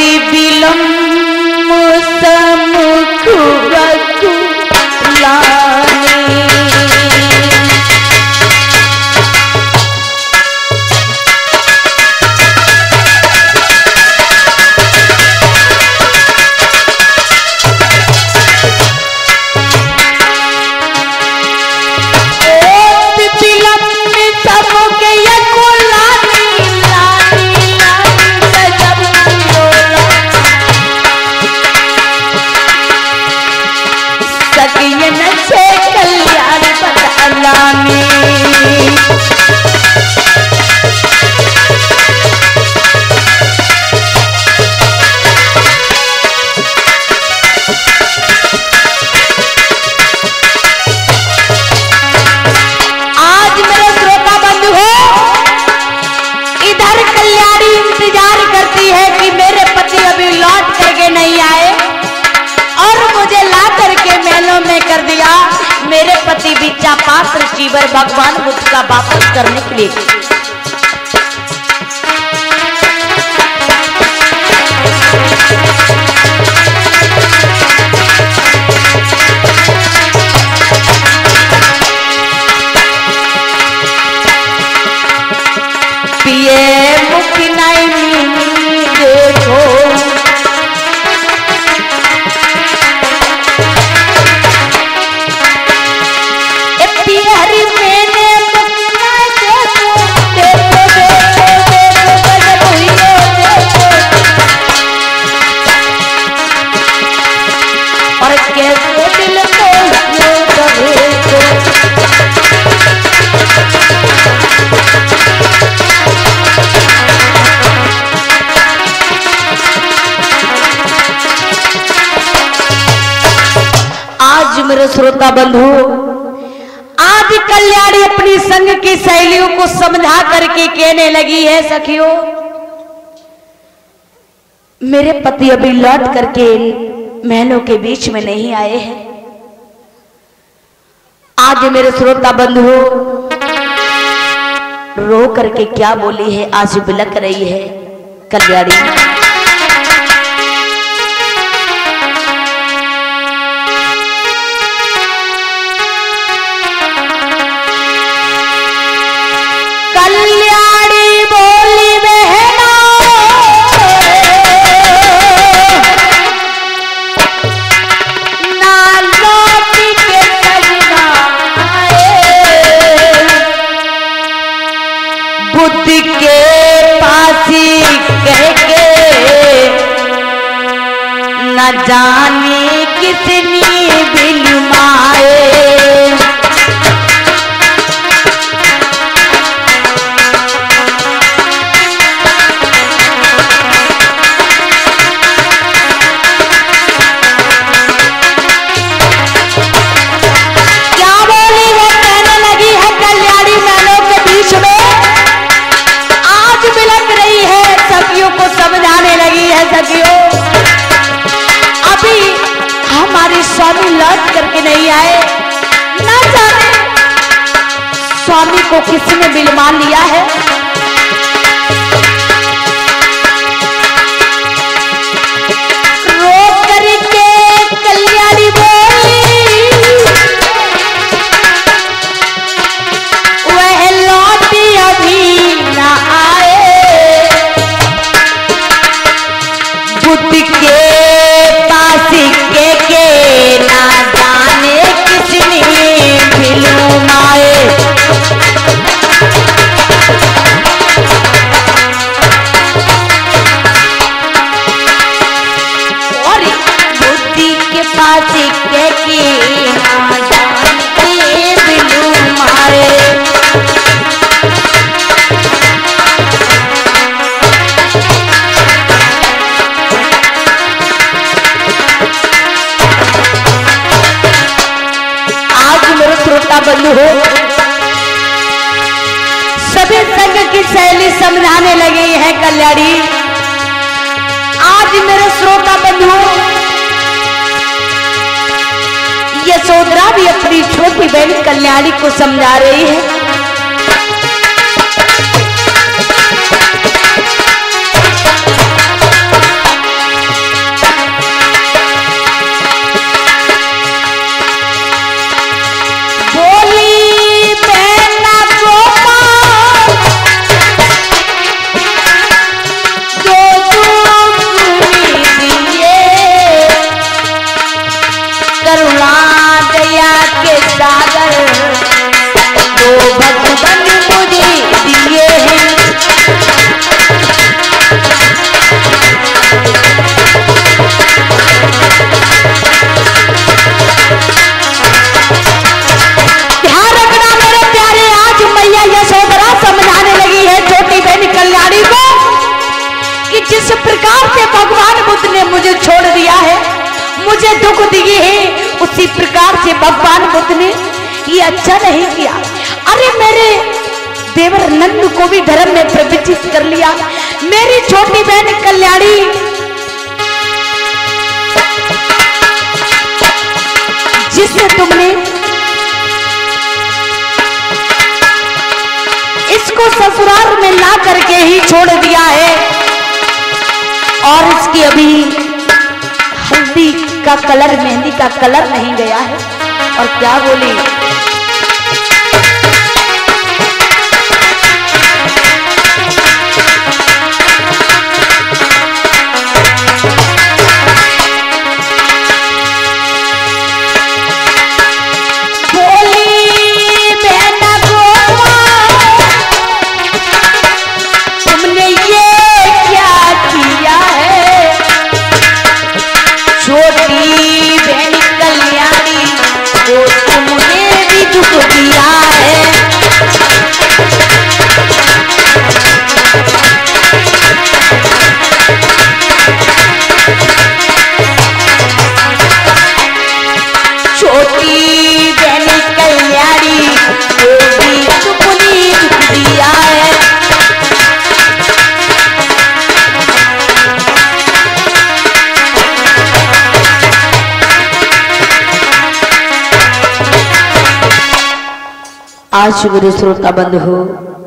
अति विलम्ब समुख बकुलाने। मेरे पति बिचा पात्र चीवर भगवान बुद्ध का वापस करने के लिए। पिए मुख नहीं देखो मेरे श्रोता बंधु, आज कल्याणी अपनी संग की सहेलियों को समझा करके कहने लगी है, सखियों मेरे पति अभी लौट करके महलों के बीच में नहीं आए हैं। आज मेरे श्रोता बंधु रो करके क्या बोली है, आज बिलक रही है कल्याणी। जाने किसने बिलमाए क्या बोली है, कहने लगी है कल्याणी महलों के बीच में आज बिलक रही है, सखियों को समझाने लगी है। सखियों हमारे स्वामी लौट करके नहीं आए, ना जाने स्वामी को किसने बिलमा लिया है। रो करके कल्याणी बोली वह लौटी अभी ना आए, बुद्ध के पास के ना जाने किसने बिलमाए। और बुद्धि के पास के ना जाने बिलमाए। बंधु हो सभी संग की सहेली समझाने लगी है कल्याणी। आज मेरे श्रोता बंधु यशोधरा भी अपनी छोटी बहन कल्याणी को समझा रही है। से भगवान बुद्ध ने मुझे छोड़ दिया है, मुझे दुख दिए है, उसी प्रकार से भगवान बुद्ध ने ये अच्छा नहीं किया। अरे मेरे देवर नंद को भी धर्म में प्रविष्ट कर लिया। मेरी छोटी बहन कल्याणी जिससे तुमने इसको ससुराल में ला करके ही छोड़ दिया है और इसकी अभी हल्दी का कलर, मेहंदी का कलर नहीं गया है। और क्या बोली, आज मेरे श्रोता बंधु हो,